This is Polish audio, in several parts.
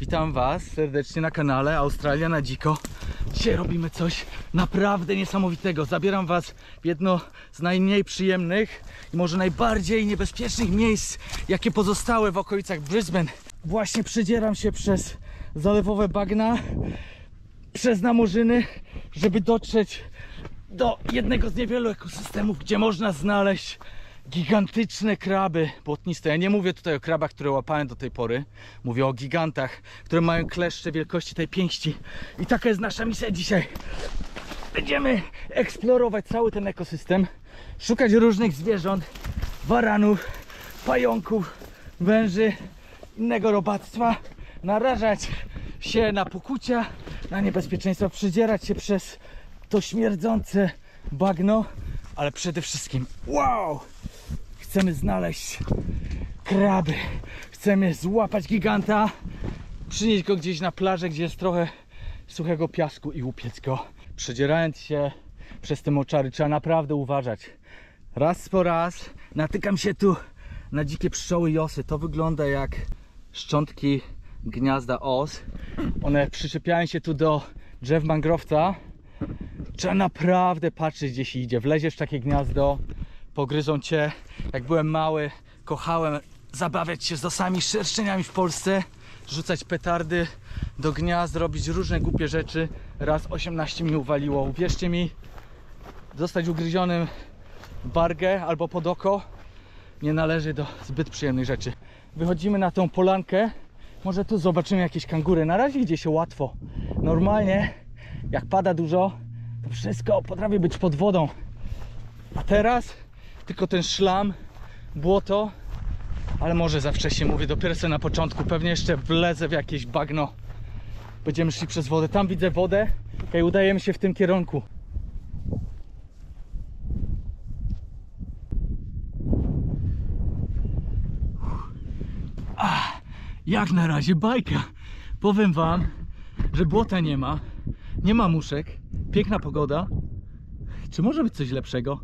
witam Was serdecznie na kanale Australia na dziko. Dzisiaj robimy coś naprawdę niesamowitego. Zabieram Was w jedno z najmniej przyjemnych i może najbardziej niebezpiecznych miejsc, jakie pozostały w okolicach Brisbane. Właśnie przedzieram się przez zalewowe bagna, przez namorzyny, żeby dotrzeć do jednego z niewielu ekosystemów, gdzie można znaleźć gigantyczne kraby błotniste. Ja nie mówię tutaj o krabach, które łapałem do tej pory. Mówię o gigantach, które mają kleszcze wielkości tej pięści. I taka jest nasza misja dzisiaj. Będziemy eksplorować cały ten ekosystem, szukać różnych zwierząt, waranów, pająków, węży, innego robactwa, narażać się na pokucia, na niebezpieczeństwa, przedzierać się przez to śmierdzące bagno, ale przede wszystkim, wow! Chcemy znaleźć kraby, chcemy złapać giganta, przynieść go gdzieś na plażę, gdzie jest trochę suchego piasku i upiec go. Przedzierając się przez te moczary trzeba naprawdę uważać. Raz po raz natykam się tu na dzikie pszczoły i osy. To wygląda jak szczątki gniazda os. One przyczepiają się tu do drzew mangrowca. Trzeba naprawdę patrzeć, gdzie się idzie. Wleziesz w takie gniazdo, pogryzą cię. Jak byłem mały, kochałem zabawiać się z osami, szerszeniami w Polsce, rzucać petardy do gniazd, robić różne głupie rzeczy. Raz 18 mi uwaliło. Uwierzcie mi, zostać ugryzionym w wargę albo pod oko nie należy do zbyt przyjemnych rzeczy. Wychodzimy na tą polankę. Może tu zobaczymy jakieś kangury. Na razie idzie się łatwo. Normalnie, jak pada dużo, to wszystko potrafi być pod wodą. A teraz tylko ten szlam, błoto, ale może za wcześnie mówię, dopiero sobie na początku, pewnie jeszcze wlezę w jakieś bagno. Będziemy szli przez wodę, tam widzę wodę, okej, udajemy się w tym kierunku. Jak na razie bajka. Powiem Wam, że błota nie ma, nie ma muszek, piękna pogoda. Czy może być coś lepszego?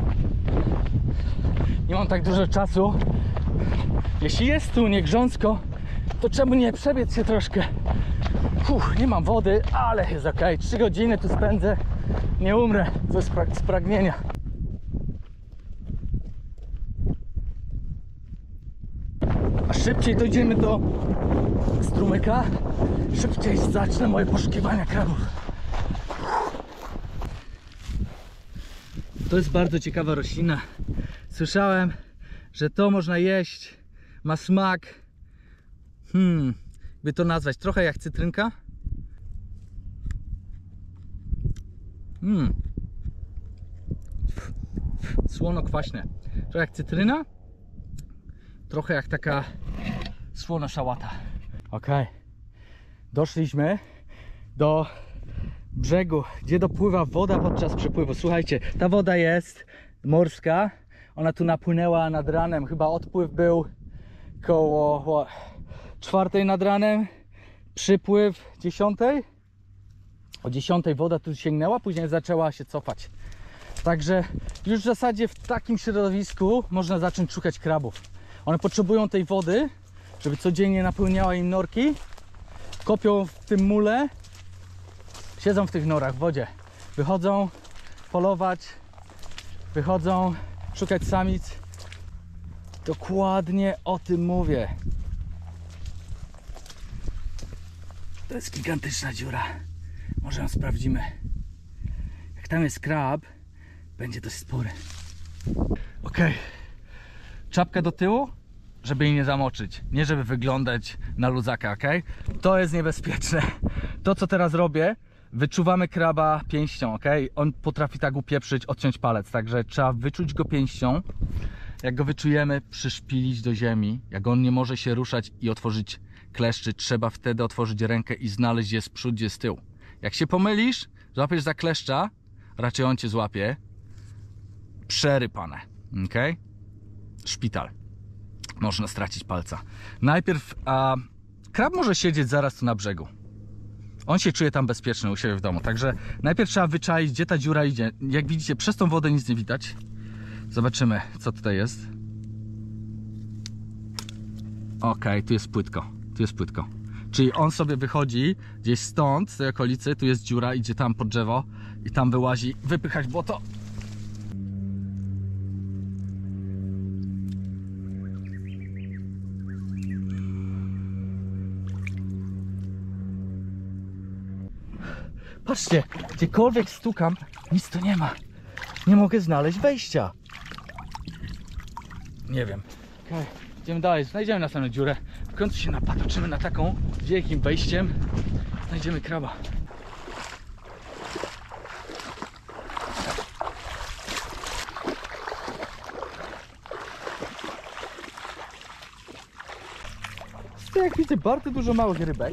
Nie mam tak dużo czasu. Jeśli jest tu niegrząsko, to czemu nie przebiec się troszkę? Nie mam wody, ale jest ok. 3 godziny tu spędzę. Nie umrę z pragnienia. A szybciej dojdziemy do strumyka, szybciej zacznę moje poszukiwania krabów. To jest bardzo ciekawa roślina. Słyszałem, że to można jeść. Ma smak, by to nazwać, trochę jak cytrynka. Słono-kwaśne. Trochę jak cytryna, trochę jak taka słona szałata. Ok, doszliśmy do brzegu, gdzie dopływa woda podczas przepływu. Słuchajcie, ta woda jest morska. Ona tu napłynęła nad ranem. Chyba odpływ był koło 4 nad ranem. Przypływ 10. O 10 woda tu sięgnęła, później zaczęła się cofać. Także już w zasadzie w takim środowisku można zacząć szukać krabów. One potrzebują tej wody, żeby codziennie napełniała im norki. Kopią w tym mule. Siedzą w tych norach w wodzie. Wychodzą polować. Wychodzą szukać samic. Dokładnie o tym mówię. To jest gigantyczna dziura. Może ją sprawdzimy. Jak tam jest krab, będzie dość spory. Ok. Czapkę do tyłu, żeby jej nie zamoczyć. Nie żeby wyglądać na luzaka, ok? To jest niebezpieczne. To, co teraz robię, wyczuwamy kraba pięścią, ok? On potrafi tak upieprzyć, odciąć palec, także trzeba wyczuć go pięścią. Jak go wyczujemy, przyszpilić do ziemi. Jak on nie może się ruszać i otworzyć kleszczy, trzeba wtedy otworzyć rękę i znaleźć, gdzie jest przód, gdzie jest tył. Jak się pomylisz, złapiesz za kleszcza, raczej on cię złapie. Przerypane, ok? Szpital. Można stracić palca. Najpierw krab może siedzieć zaraz tu na brzegu. On się czuje tam bezpieczny u siebie w domu. Także najpierw trzeba wyczaić, gdzie ta dziura idzie. Jak widzicie, przez tą wodę nic nie widać. Zobaczymy, co tutaj jest. Ok, tu jest płytko. Tu jest płytko. Czyli on sobie wychodzi gdzieś stąd, z tej okolicy, tu jest dziura, idzie tam pod drzewo i tam wyłazi, wypychać błoto. Patrzcie, gdziekolwiek stukam, nic tu nie ma. Nie mogę znaleźć wejścia. Nie wiem. Okay. Idziemy dalej, znajdziemy następną dziurę. W końcu się napatoczymy na taką z wielkim wejściem. Znajdziemy kraba. Jak widzę, bardzo dużo małych rybek.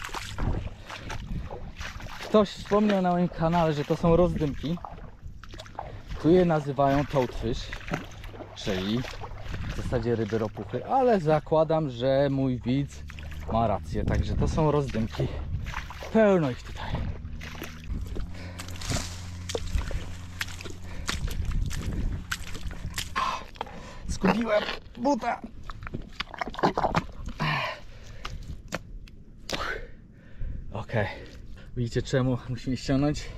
Ktoś wspomniał na moim kanale, że to są rozdymki. Tu je nazywają toadfish, czyli w zasadzie ryby ropuchy, ale zakładam, że mój widz ma rację, także to są rozdymki. Pełno ich tutaj. Zgubiłem buta. Okej. Widzicie, czemu musimy ściągnąć?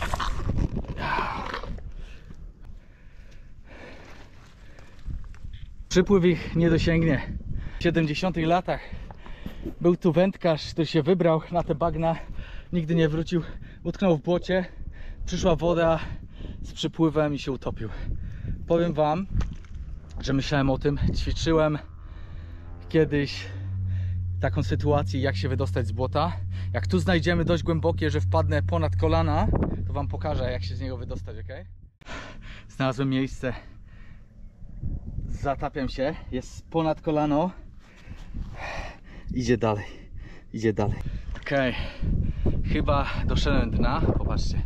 Przypływ ich nie dosięgnie. W 70 latach był tu wędkarz, który się wybrał na te bagna, nigdy nie wrócił, utknął w błocie, przyszła woda z przypływem i się utopił. Powiem wam, że myślałem o tym, ćwiczyłem kiedyś taką sytuację, jak się wydostać z błota. Jak tu znajdziemy dość głębokie, że wpadnę ponad kolana, to wam pokażę, jak się z niego wydostać, ok? Znalazłem miejsce. Zatapiam się, jest ponad kolano. Idzie dalej, idzie dalej. Ok, chyba doszedłem dna, popatrzcie.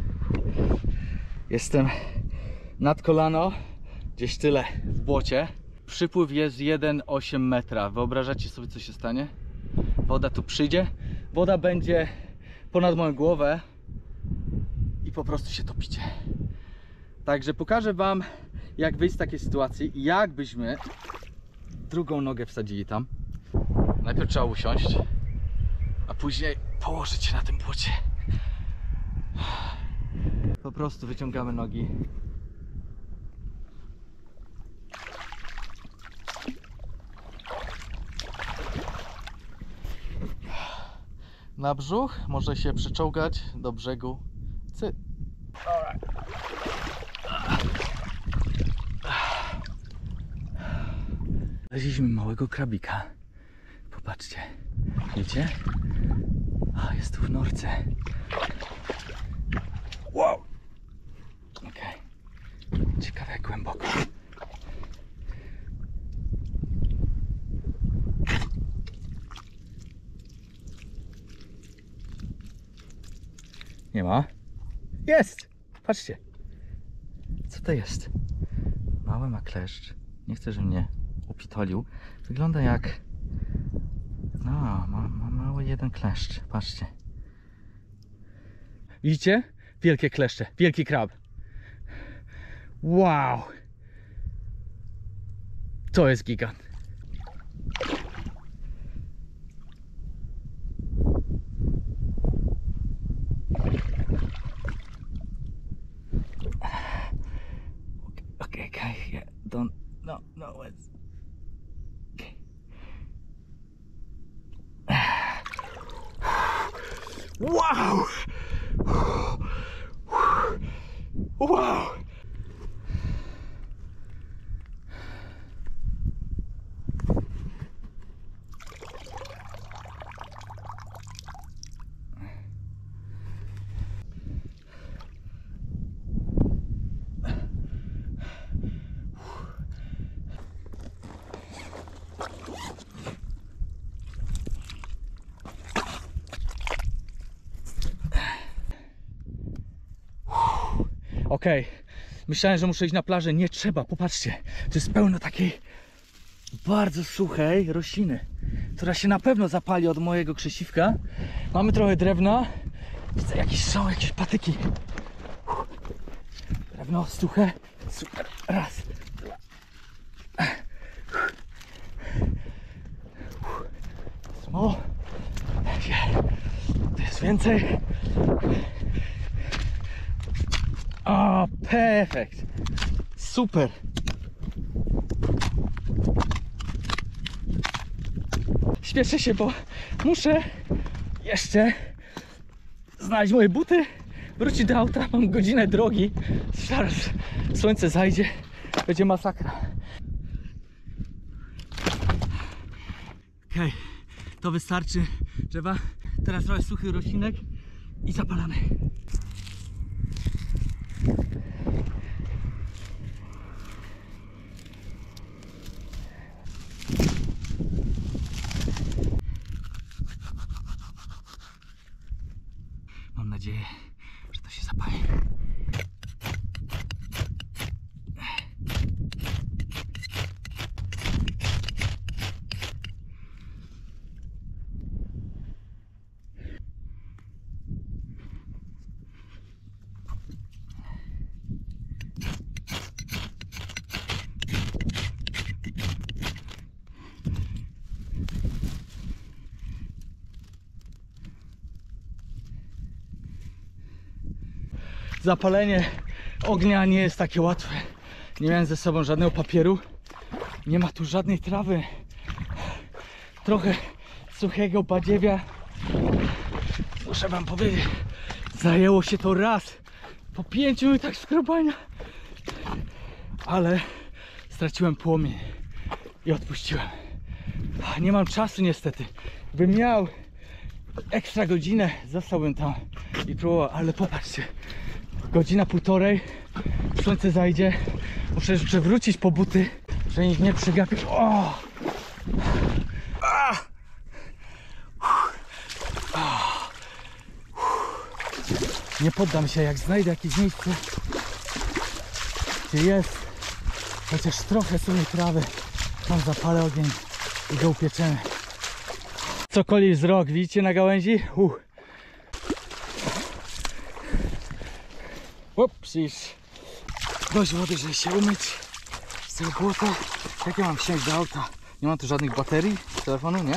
Jestem nad kolano, gdzieś tyle w błocie. Przypływ jest 1,8 metra. Wyobrażacie sobie, co się stanie? Woda tu przyjdzie, woda będzie ponad moją głowę i po prostu się topicie. Także pokażę wam, jak wyjść z takiej sytuacji, jakbyśmy drugą nogę wsadzili tam. Najpierw trzeba usiąść, a później położyć się na tym błocie. Po prostu wyciągamy nogi. Na brzuch może się przyczołgać do brzegu. Znaleźliśmy małego krabika. Popatrzcie. Widzicie? A, jest tu w norce. Wow! Okej. Ciekawe, jak głęboko. Nie ma? Jest! Patrzcie. Co to jest? Mały ma kleszcz. Nie chcę, żeby mnie upitolił. Wygląda jak... No, ma mały jeden kleszcz. Patrzcie. Widzicie? Wielkie kleszcze. Wielki krab. Wow! To jest gigant. Okay, yeah, don't, no, it's, okay. Wow! Wow! Okej, myślałem, że muszę iść na plażę. Nie trzeba, popatrzcie. To jest pełno takiej bardzo suchej rośliny, która się na pewno zapali od mojego krzesiwka. Mamy trochę drewna. Widzę, są jakieś patyki. Drewno suche. Super. Raz, dwa. O, więcej. O, perfekt. Super. Śpieszę się, bo muszę jeszcze znaleźć moje buty, wrócić do auta. Mam godzinę drogi. Zaraz słońce zajdzie. Będzie masakra. Okej, to wystarczy drzewa. Teraz trochę suchych roślinek i zapalamy. Mam nadzieję, że to się zapali. Zapalenie ognia nie jest takie łatwe. Nie miałem ze sobą żadnego papieru. Nie ma tu żadnej trawy. Trochę suchego badziewia. Muszę wam powiedzieć, zajęło się to raz po 5 minutach skrobania. Ale straciłem płomień i odpuściłem. Nie mam czasu niestety. Gdybym miał ekstra godzinę, zostałbym tam i próbował, ale popatrzcie. Godzina, półtorej, słońce zajdzie. Muszę jeszcze wrócić po buty, żeby ich nie przegapić. O! Nie poddam się, jak znajdę jakieś miejsce, gdzie jest chociaż trochę suchej trawy, tam zapalę ogień i go upieczemy. Cokolwiek wzrok, widzicie na gałęzi? Upsisz. Dość wody, żeby się umyć z tego błota. Jak ja mam wsiąść do auta? Nie mam tu żadnych baterii telefonu, nie?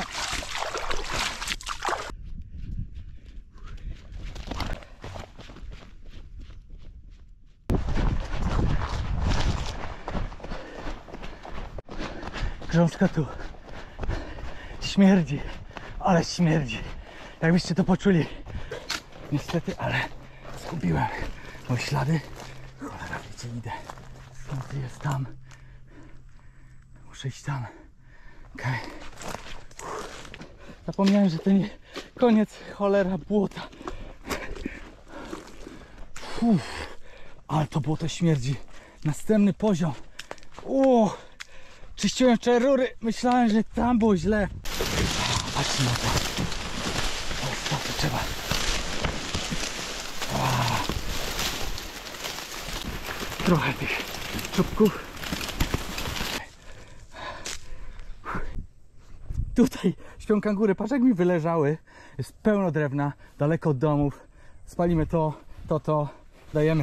Grząska tu śmierdzi, ale śmierdzi. Jakbyście to poczuli. Niestety, ale zgubiłem moje ślady. Cholera, wiecie, idę. Skąd jest tam? Muszę iść tam. Okej. Zapomniałem, że to nie koniec, cholera, błota. Ale to błoto śmierdzi. Następny poziom. Czyściłem wczoraj rury. Myślałem, że tam było źle. Patrzcie na to. To trzeba. Trochę tych czubków. Tutaj śpią kangury. Patrz, jak mi wyleżały. Jest pełno drewna, daleko od domów. Spalimy to. Dajemy.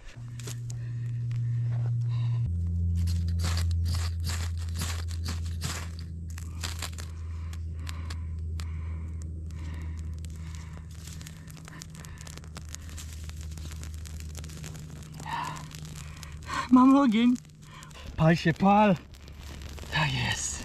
Mam ogień. Pal się, pal. Tak jest.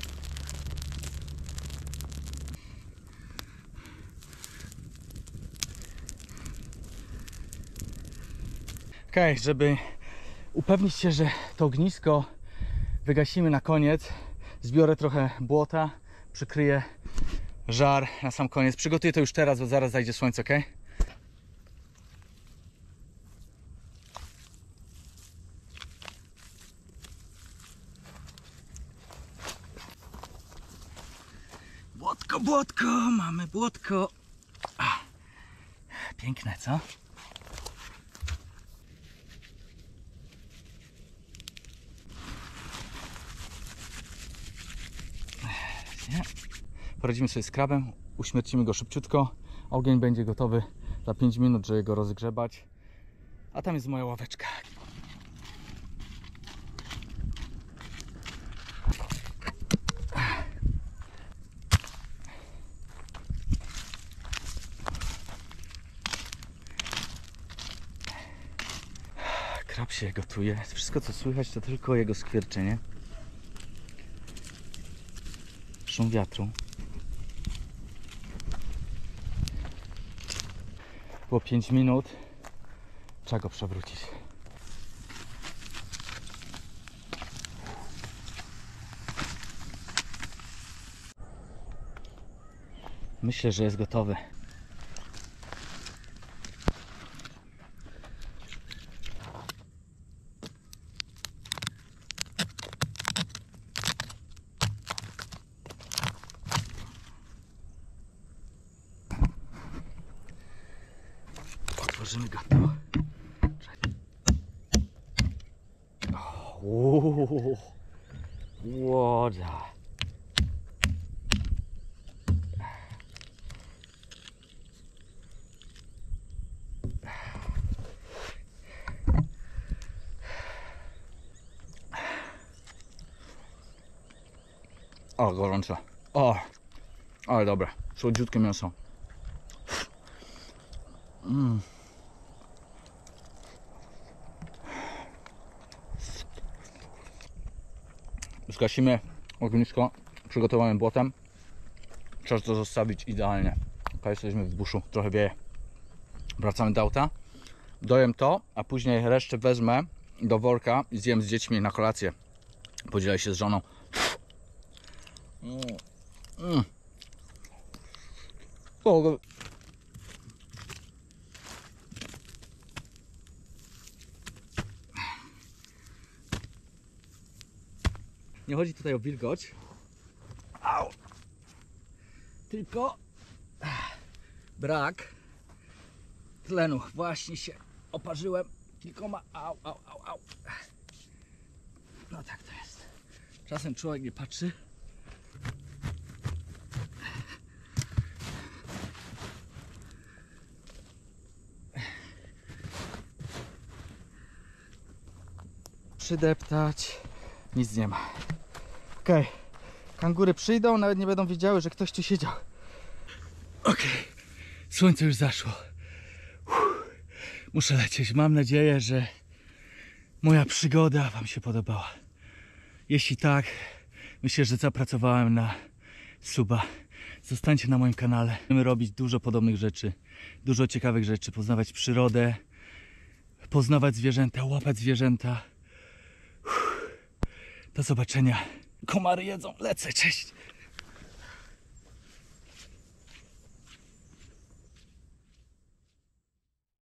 Okej, żeby upewnić się, że to ognisko wygasimy na koniec, zbiorę trochę błota, przykryję żar na sam koniec. Przygotuję to już teraz, bo zaraz zajdzie słońce, ok? Błotko, mamy błotko. Piękne, co? Poradzimy sobie z krabem, uśmiercimy go szybciutko. Ogień będzie gotowy za 5 minut, żeby go rozgrzebać. A tam jest moja ławeczka. Krab się gotuje. Wszystko co słychać to tylko jego skwierczenie. Szum wiatru. Było 5 minut. Trzeba go przewrócić. Myślę, że jest gotowy. Otworzymy go tu. Łoda. O, gorąco. O, ale dobre. Słodziutkie mięso. Zgasimy ognisko przygotowanym błotem. Czas to zostawić idealnie. Ok, jesteśmy w buszu, trochę wieje. Wracamy do auta. Dojem to, a później resztę wezmę do worka i zjem z dziećmi na kolację. Podzielę się z żoną. O, nie chodzi tutaj o wilgoć, tylko brak tlenu. Właśnie się oparzyłem kilkoma. Au. No tak to jest. Czasem człowiek nie patrzy. Przydeptać. Nic nie ma. Okej. Kangury przyjdą, nawet nie będą wiedziały, że ktoś tu siedział. Okej. Słońce już zaszło. Muszę lecieć. Mam nadzieję, że moja przygoda wam się podobała. Jeśli tak, myślę, że zapracowałem na suba. Zostańcie na moim kanale. Będziemy robić dużo podobnych rzeczy. Dużo ciekawych rzeczy. Poznawać przyrodę. Poznawać zwierzęta. Łapać zwierzęta. Do zobaczenia. Komary jedzą. Lecę. Cześć.